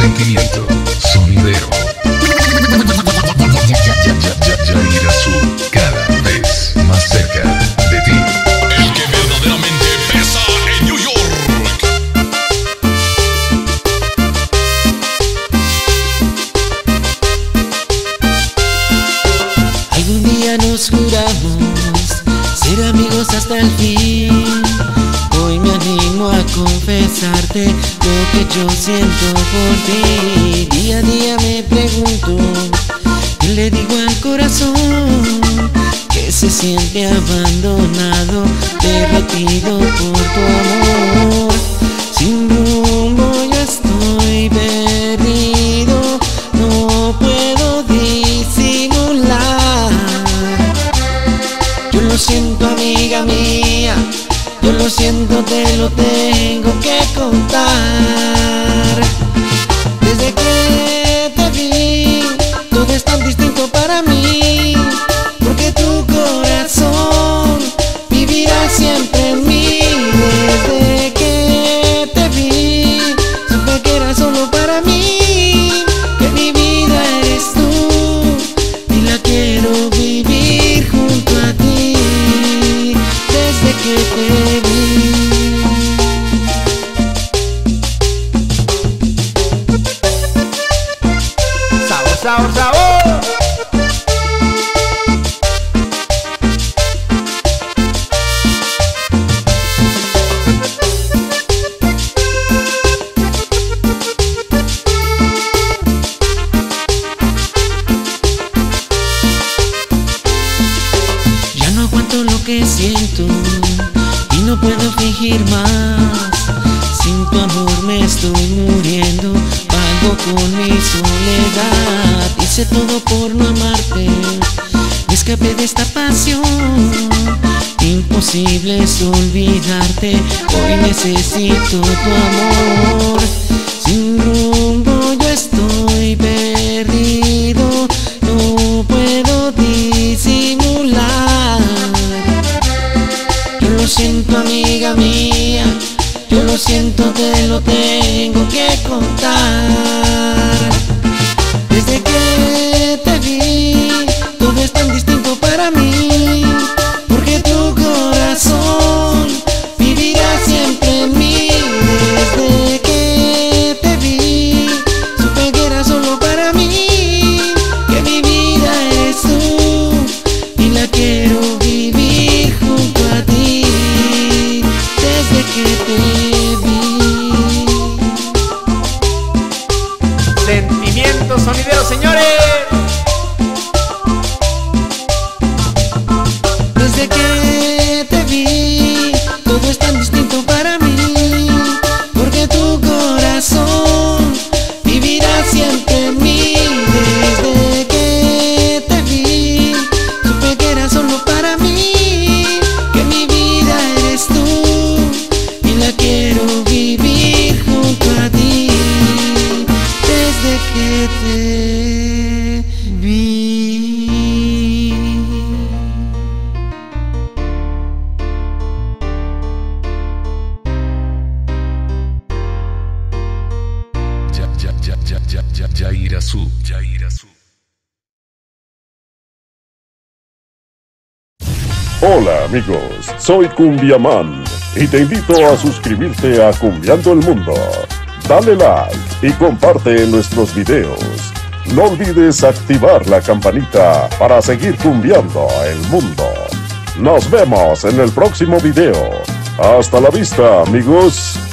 Sentimiento sonidero. Yairazu, cada vez más cerca de ti. El que verdaderamente pesa en New York. Algún día nos juramos ser amigos hasta el fin. Hoy me animo a confesarte lo que yo siento por ti. Día a día me pregunto, ¿qué le digo al corazón? Que se siente abandonado, derretido por tu amor. Sin rumbo yo estoy perdido, no puedo disimular. Yo lo siento, amiga mía, yo lo siento, te lo tengo que contar. Desde que te vi, todo es tan distinto para mí, porque tu corazón vivirá siempre en mí. Desde que te vi, supe que era solo para mí, que mi vida eres tú y la quiero vivir junto a ti. Desde que te vi. Sabor, sabor, sabor. Ya no aguanto lo que siento y no puedo fingir más. Sin tu amor me estoy muriendo, pago con mi soledad. Hice todo por no amarte, me escapé de esta pasión. Imposible es olvidarte, hoy necesito tu amor. Sin rumbo yo estoy perdido, no puedo disimular. Yo lo siento, amiga mía, yo lo siento, te lo tengo que contar. Desde que te vi, todo es tan distinto para mí, porque tu corazón vivirá siempre en mí. Desde que te vi, supe que era solo para mí, que mi vida eres tú y la quiero vivir junto a ti. Desde que te vi. Sentimiento sonidero, señores. Desde que te vi, todo es tan distinto para mí, porque tu corazón vivirá siempre en mí. Desde que te vi, supe que era solo para mí, que mi vida eres tú y la quiero vivir junto a ti. Desde que te vi. Yairazu. Hola amigos, soy Cumbiaman y te invito a suscribirte a Cumbiando el Mundo. Dale like y comparte nuestros videos. No olvides activar la campanita para seguir cumbiando el mundo. Nos vemos en el próximo video. Hasta la vista, amigos.